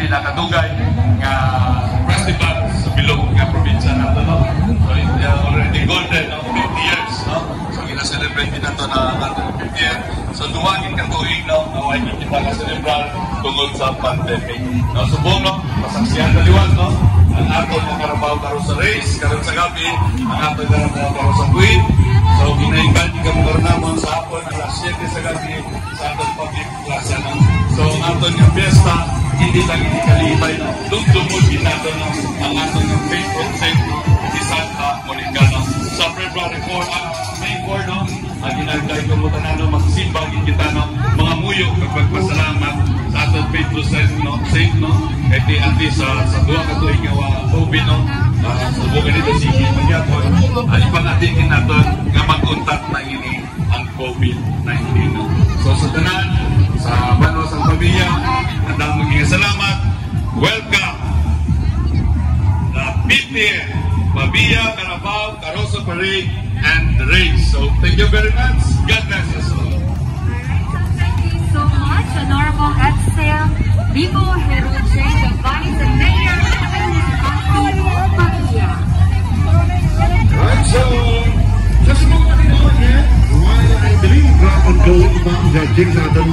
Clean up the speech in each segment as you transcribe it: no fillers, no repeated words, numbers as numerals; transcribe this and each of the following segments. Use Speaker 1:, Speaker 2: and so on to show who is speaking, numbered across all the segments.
Speaker 1: pinakadugay nga festival sa bilog nga probinsya nato, no? So already golden, no? 50 years, no? So gina-celebrate din nato na nato 50 years. So duwagin ka tuig, no? Naway kita ka celebrar tungod sa pandemic. No, subong, no? Masaksihan kaliwan, no? Ang aton na Carabao Carousel Race karon sa gabi, ang aton na Carabao Carousel Queen. So gina-invite ka mo karon namon sa hapon alas 7 sa gabi sa aton public plaza, no? So ang aton nga fiesta hindi lang ikalibay, no? Dumdumod din nato, no? Ang aton nga faith and saint, no? Si Santa Monica, no? Sa February 4, May 4, no? Ang ginagday ko mo tanan, no? Magsimba kita, no? Mga muyo magpasalamat sa aton faithful saint, no? Saint, no? At least sa duwa ka tuig nga COVID, no? Subukan nito sige magyapon. Ang ipang-atingin natin nga mag-contact na ini ang COVID-19, no? So sa tanan, sa Banos ang Pabia, ang maging salamat. Welcome the 50th Pabia Carabao Carousel Parade and the race. So thank you very much. God bless you all.
Speaker 2: Thank you so much, Honorable Excel Vivo Heroche, the Vice Mayor of the Municipality of Pabia.
Speaker 3: Alright, so just a moment again, while I believe ongoing pa ang judging sa ating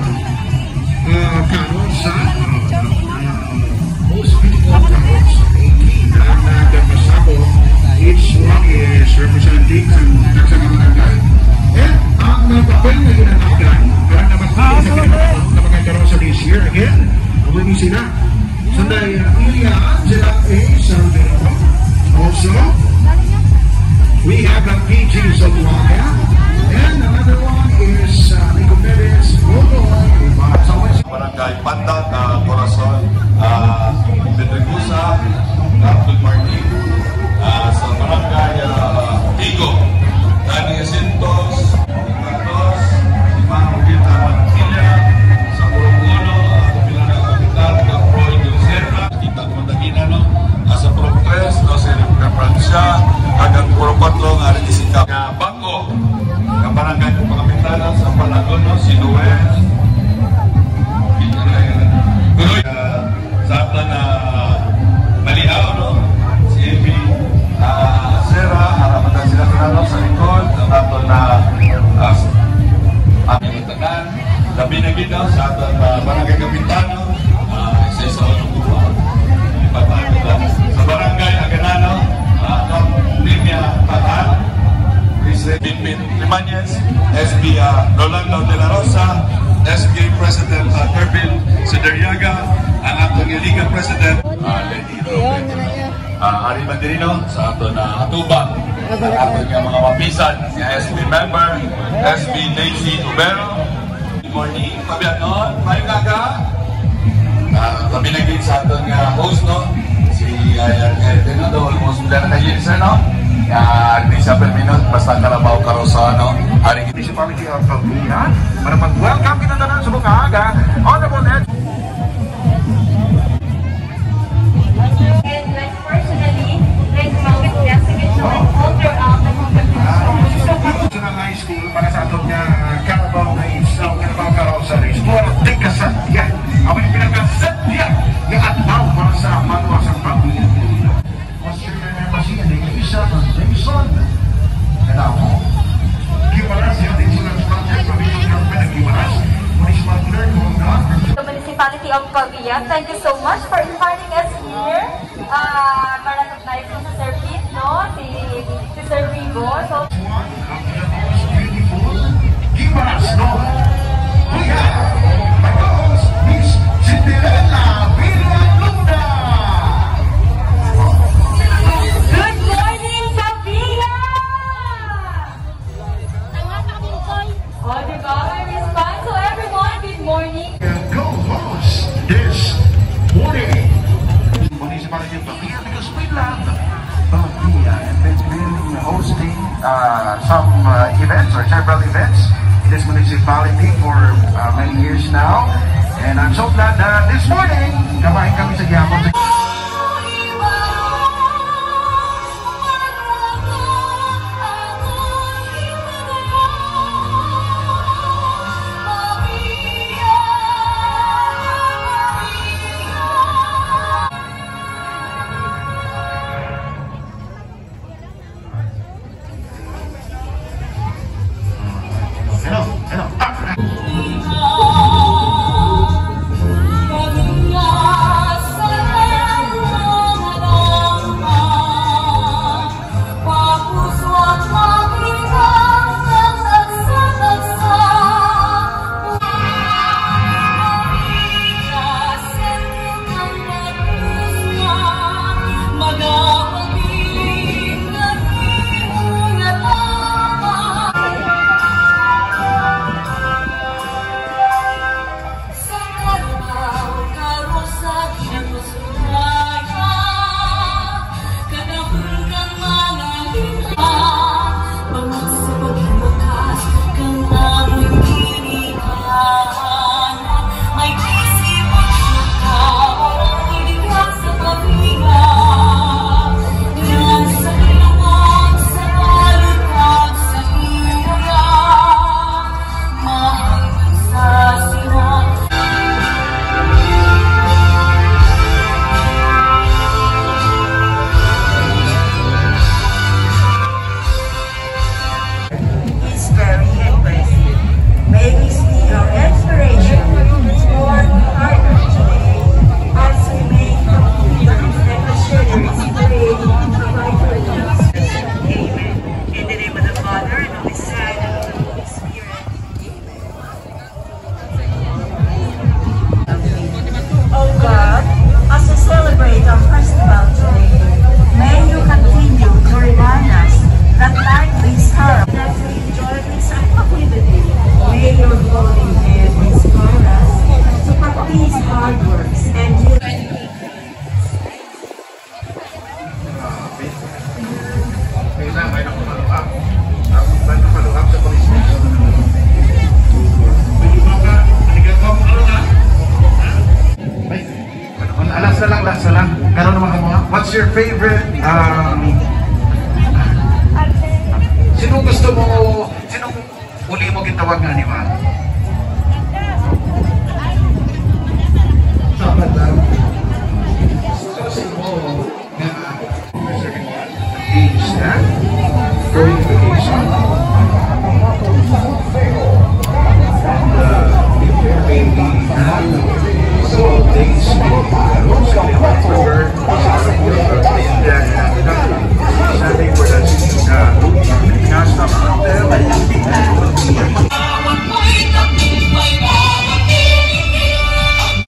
Speaker 3: karosa, most beautiful karosa, 18 na nagpasabot. Each one is representing ang nagsakamanagal. And ang papel na ginanagan, parang naman sa kinakaroon na mga karosa this year, again, umami sila. Sunday, Ilya Angela A. Salvero. Also, we have the PG Zolwaga, and another one is Nico Perez,
Speaker 1: Barangay Pandak, Corazon, Pedregusa, Abdul Martin, sa Barangay Tigo, Dani Jacintos, Carlos, Imahugita Manquilla, sa Puruguno, Kapilang Kapital, Caproy Dulceta, kita kumandagina, no? Sa Puro-3, no? Sa Republika Francia, hanggang Puro-4, nga rin isikap. Bangko, nga Barangay Pangapitanan, sa Palagon, no? Si Noel, Guloy, sa ato na Maliaw, no? Si Evi, Sera, harapan sila kinalo sa likod, ang ato na aming tanan, labi na gito sa ato na Barangay Kapitano, isa-isa o nung sa Barangay Aganano, Linya Tatan, Pimpin Limañez, SB Rolando de la Rosa, SBA President Kervin Sideriaga, ang atong Liga President Lady Robert Ari Mandirino, sa ato na atubang ang atong mga mapisan, si SB member, SB Daisy Ubero. Good morning, Pabianon, Pahingaga. Kami naging sa ato nga host, no? Si Ayan do almost mula na kayo, sir, no? Agnesia Perminot, basta Carabao Carousel, no? Haring Municipality of Pabia, para mag-welcome kita na sa Bukaga, Honorable Ed.
Speaker 2: And like personally, like congratulations all throughout the competition.
Speaker 3: Sa high school, para sa ato nga Carabao Race, Carabao Carousel Race, buwan ng tigkasatya. Ako yung pinagkasatya yung atlaw para sa maluwasang Pabia. Australian Embassy and the Isa ng Jason. And ako, Gimaras, yung Insurance Project, Provincial Government of Gimaras, Municipal Clerk,
Speaker 2: The Municipality of Pabia, thank you so much for inviting us here. Ma-recognize mo sa Sir Pete, no? Si Sir Vivo. So,
Speaker 3: one of the most beautiful Gimaras, no? We have my co-host, Miss Cinderella Villaluna.
Speaker 2: good morning, Pabia! Oh, diba? May response. So everyone, good morning.
Speaker 3: Co-host this morning, Municipality of Pabia, because we love Pabia, and they've been hosting some events or several events in this municipality for many years now, and I'm so glad that this morning kamain kami sa Giyapon. last na lang. Karon naman ka mo, what's your favorite, sino gusto mo, sino uli mo gitawag nga ni Ma?